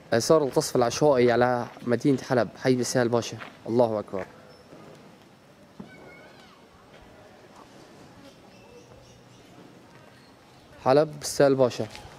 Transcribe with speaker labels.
Speaker 1: صار القصف العشوائي على مدينة حلب حي بسال باشا. الله أكبر. حلب بسال باشا.